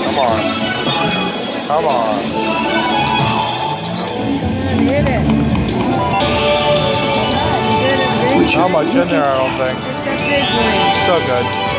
Come on. Come on. Hit it. Not much in there, I don't think. It's a big one. Still good.